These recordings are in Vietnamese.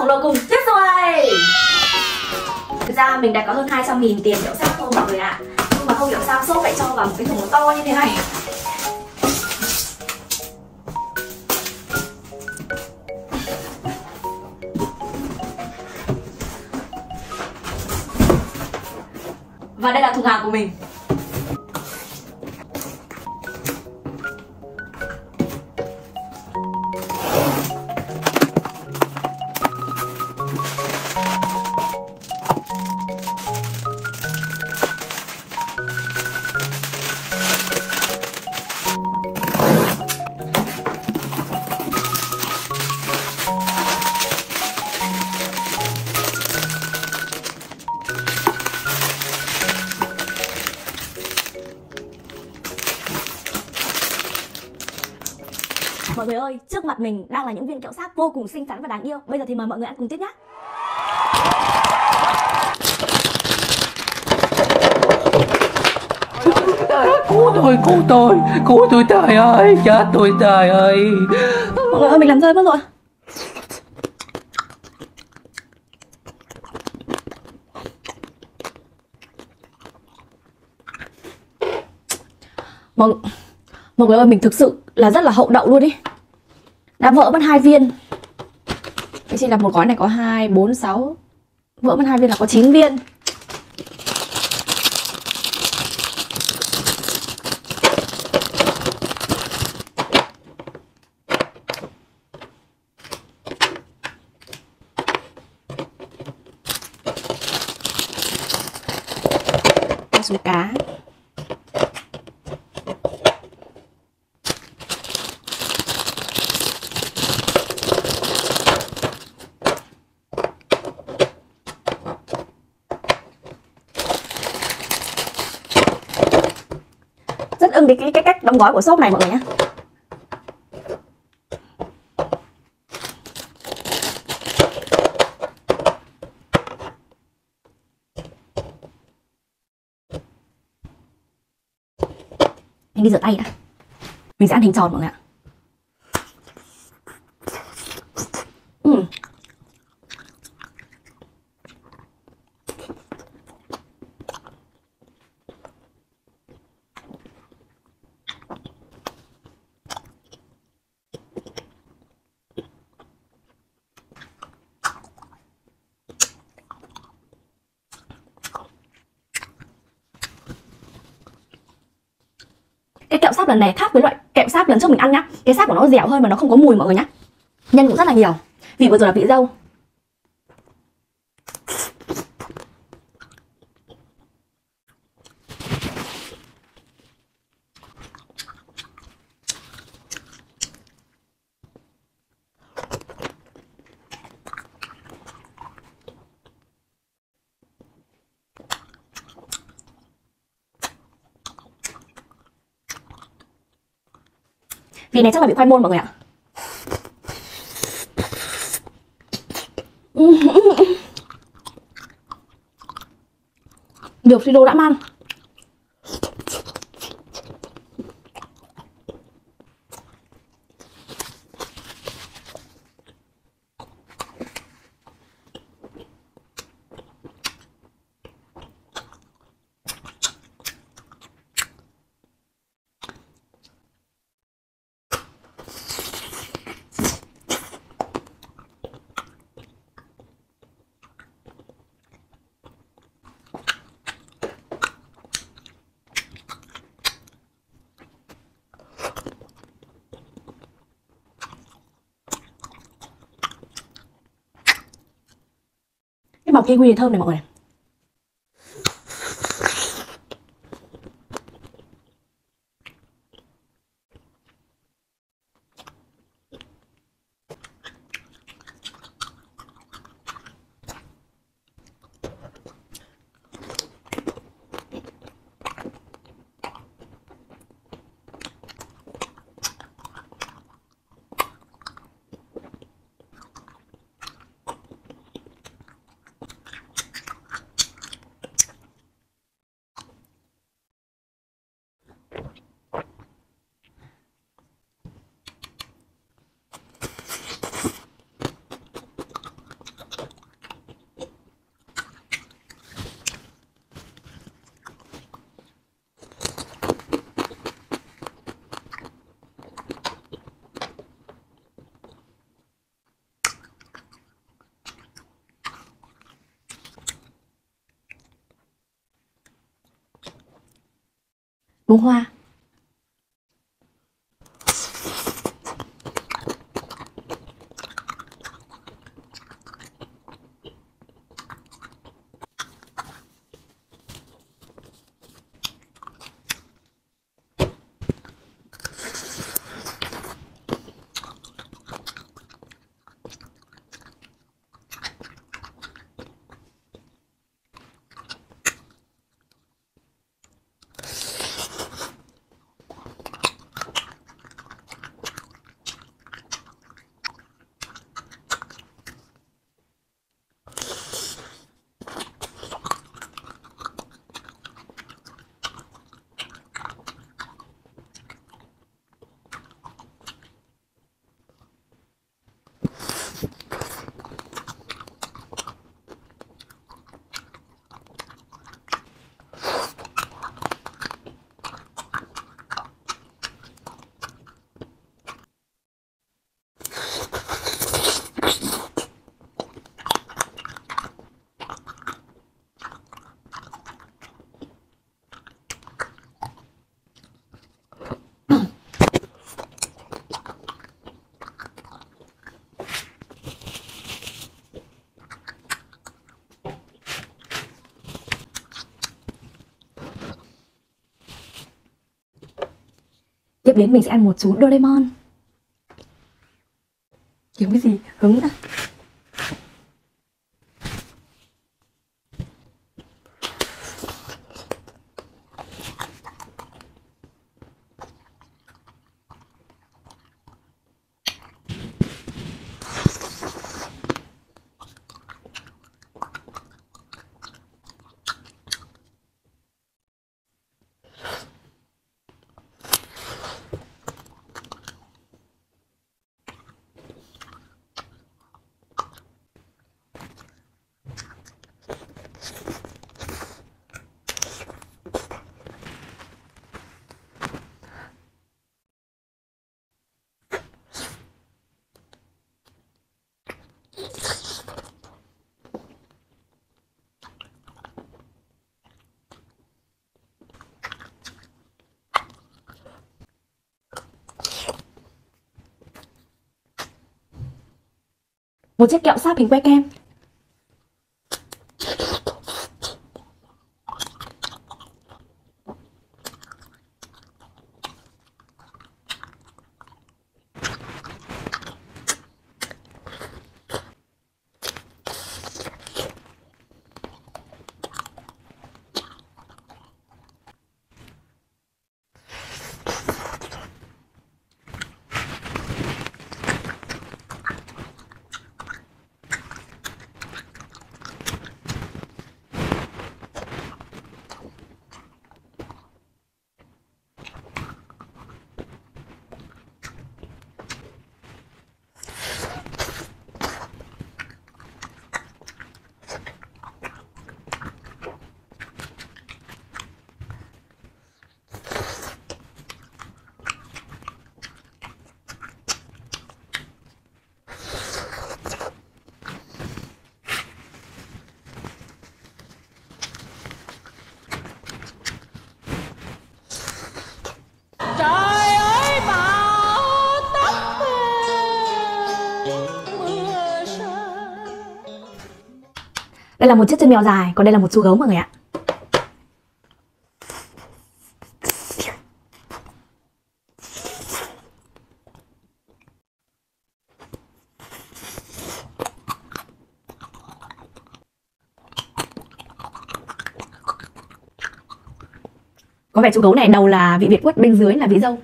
lô cùng chết rồi. Thực ra mình đã có hơn 200.000 tiền kẹo sáp thôi mọi người ạ. Nhưng mà không hiểu sao shop lại cho vào một cái thùng to như thế này. Và đây là thùng hàng của mình. Mọi người ơi, trước mặt mình đang là những viên kẹo sáp vô cùng xinh xắn và đáng yêu. Bây giờ thì mời mọi người ăn cùng tiếp nhé. Cứu tôi trời ơi, chết tôi trời ơi. Mọi người ơi, mình làm rơi mất rồi. Mọi người ơi, mình thực sự là rất là hậu đậu luôn đi. Đã vỡ mất 2 viên. Cái chỉ là một gói này có 2, 4, 6. Vỡ mất 2 viên là có 9 viên. Số cá. Rất ưng cái cách đóng gói của shop này mọi người nhé. Mình đi rửa tay đã. Mình sẽ ăn hình tròn mọi người ạ. Cái kẹo sáp lần này khác với loại kẹo sáp lần trước mình ăn nhá. Cái sáp của nó dẻo hơn mà nó không có mùi mọi người nhá. Nhân cũng rất là nhiều. Vị vừa rồi là vị dâu. Vị này chắc là vị khoai môn mọi người ạ. Điều Fido đã man. Cái màu kiwi thơm này mọi người. Bông hoa. Tiếp đến mình sẽ ăn một chú Doraemon. Kiếm cái gì? Hứng à? Một chiếc kẹo sáp hình que kem. Trời ơi bão táp mưa sa. Đây là một chiếc chân mèo dài, còn đây là một chú gấu mọi người ạ. Có vẻ chú gấu này đầu là vị Việt quất, bên dưới là vị dâu.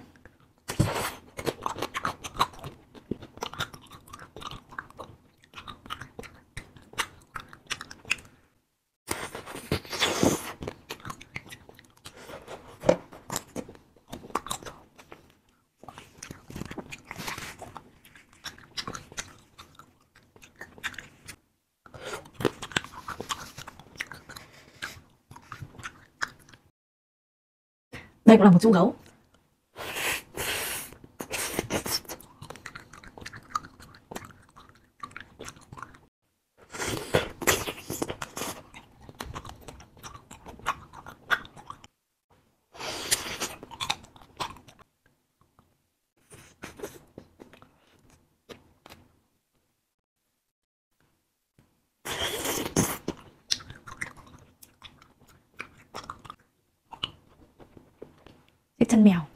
Đây cũng là một chú gấu. chân mèo.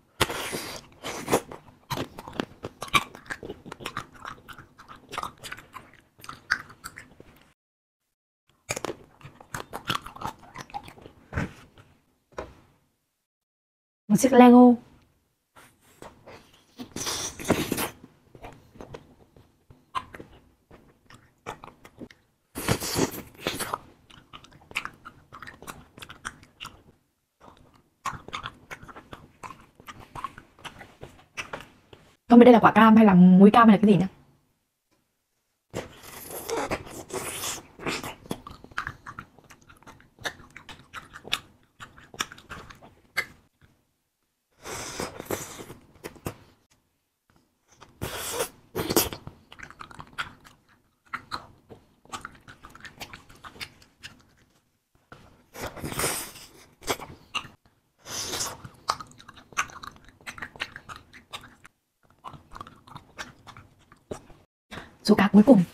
Một chiếc Lego. Không biết đây là quả cam hay là múi cam hay là cái gì nữa. Số cá cuối cùng.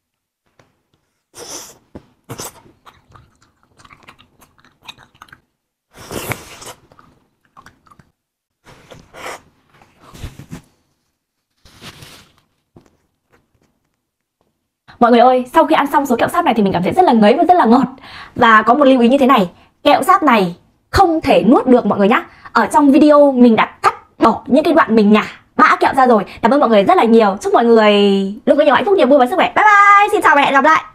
Mọi người ơi, sau khi ăn xong số kẹo sáp này thì mình cảm thấy rất là ngấy và rất là ngọt. Và có một lưu ý như thế này, kẹo sáp này không thể nuốt được mọi người nhá. Ở trong video mình đã cắt bỏ những cái đoạn mình nhả bã kẹo ra rồi. Cảm ơn mọi người rất là nhiều. Chúc mọi người luôn có nhiều hạnh phúc, niềm vui và sức khỏe. Bye bye, xin chào và hẹn gặp lại.